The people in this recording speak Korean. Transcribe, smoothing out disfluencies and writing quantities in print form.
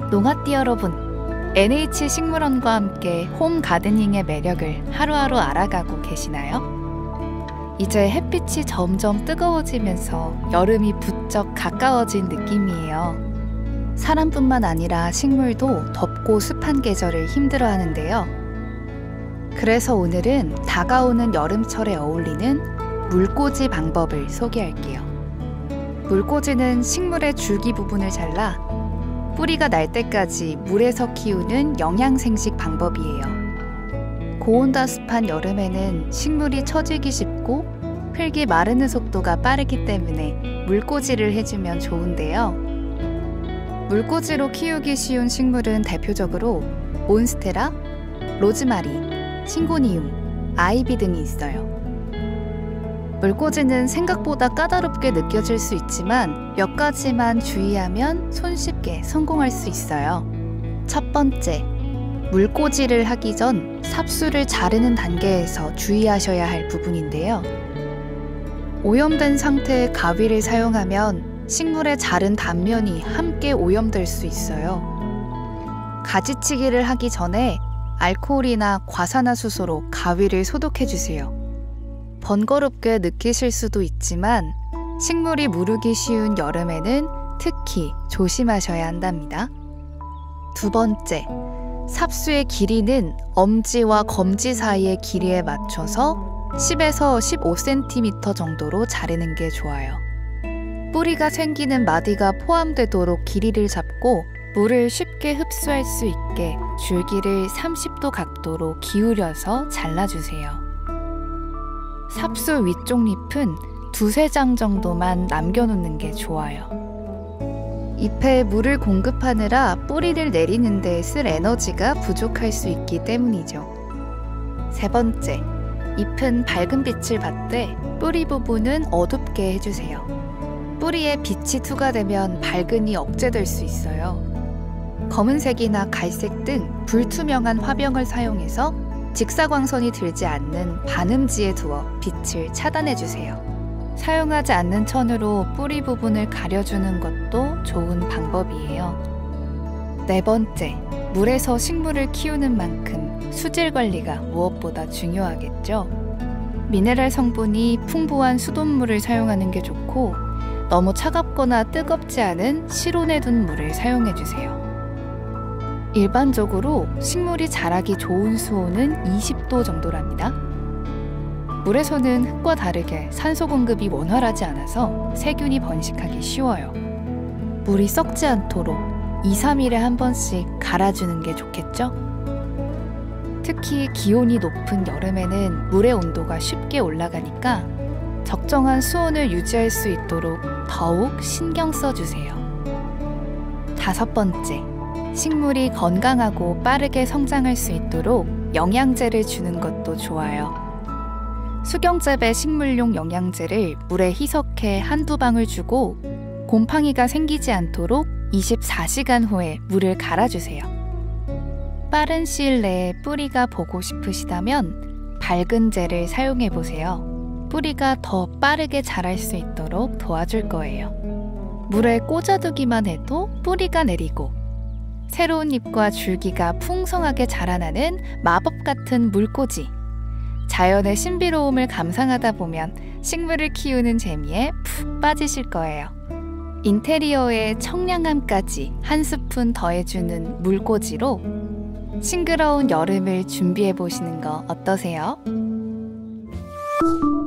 농아띠 여러분, NH식물원과 함께 홈 가드닝의 매력을 하루하루 알아가고 계시나요? 이제 햇빛이 점점 뜨거워지면서 여름이 부쩍 가까워진 느낌이에요. 사람뿐만 아니라 식물도 덥고 습한 계절을 힘들어하는데요. 그래서 오늘은 다가오는 여름철에 어울리는 물꽂이 방법을 소개할게요. 물꽂이는 식물의 줄기 부분을 잘라 뿌리가 날 때까지 물에서 키우는 영양생식 방법이에요. 고온다습한 여름에는 식물이 처지기 쉽고 흙이 마르는 속도가 빠르기 때문에 물꽂이를 해주면 좋은데요. 물꽂이로 키우기 쉬운 식물은 대표적으로 몬스테라, 로즈마리, 싱고니움, 아이비 등이 있어요. 물꽂이는 생각보다 까다롭게 느껴질 수 있지만 몇 가지만 주의하면 손쉽게 성공할 수 있어요. 첫 번째, 물꽂이를 하기 전 삽수를 자르는 단계에서 주의하셔야 할 부분인데요. 오염된 상태의 가위를 사용하면 식물의 자른 단면이 함께 오염될 수 있어요. 가지치기를 하기 전에 알코올이나 과산화수소로 가위를 소독해주세요. 번거롭게 느끼실 수도 있지만 식물이 무르기 쉬운 여름에는 특히 조심하셔야 한답니다. 두 번째, 삽수의 길이는 엄지와 검지 사이의 길이에 맞춰서 10에서 15cm 정도로 자르는 게 좋아요. 뿌리가 생기는 마디가 포함되도록 길이를 잡고 물을 쉽게 흡수할 수 있게 줄기를 30도 각도로 기울여서 잘라주세요. 삽수 위쪽 잎은 2-3장 정도만 남겨놓는 게 좋아요. 잎에 물을 공급하느라 뿌리를 내리는 데 쓸 에너지가 부족할 수 있기 때문이죠. 세 번째, 잎은 밝은 빛을 받되 뿌리 부분은 어둡게 해주세요. 뿌리에 빛이 투과되면 밝은이 억제될 수 있어요. 검은색이나 갈색 등 불투명한 화병을 사용해서 직사광선이 들지 않는 반음지에 두어 빛을 차단해주세요. 사용하지 않는 천으로 뿌리 부분을 가려주는 것도 좋은 방법이에요. 네 번째, 물에서 식물을 키우는 만큼 수질 관리가 무엇보다 중요하겠죠. 미네랄 성분이 풍부한 수돗물을 사용하는 게 좋고 너무 차갑거나 뜨겁지 않은 실온에 둔 물을 사용해주세요. 일반적으로 식물이 자라기 좋은 수온은 20도 정도랍니다. 물에서는 흙과 다르게 산소 공급이 원활하지 않아서 세균이 번식하기 쉬워요. 물이 썩지 않도록 2-3일에 한 번씩 갈아주는 게 좋겠죠? 특히 기온이 높은 여름에는 물의 온도가 쉽게 올라가니까 적정한 수온을 유지할 수 있도록 더욱 신경 써주세요. 다섯 번째, 식물이 건강하고 빠르게 성장할 수 있도록 영양제를 주는 것도 좋아요. 수경재배 식물용 영양제를 물에 희석해 한두 방울 주고 곰팡이가 생기지 않도록 24시간 후에 물을 갈아주세요. 빠른 시일 내에 뿌리가 보고 싶으시다면 밝은 젤을 사용해보세요. 뿌리가 더 빠르게 자랄 수 있도록 도와줄 거예요. 물에 꽂아두기만 해도 뿌리가 내리고 새로운 잎과 줄기가 풍성하게 자라나는 마법 같은 물꽂이. 자연의 신비로움을 감상하다 보면 식물을 키우는 재미에 푹 빠지실 거예요. 인테리어에 청량함까지 한 스푼 더해주는 물꽂이로 싱그러운 여름을 준비해 보시는 거 어떠세요?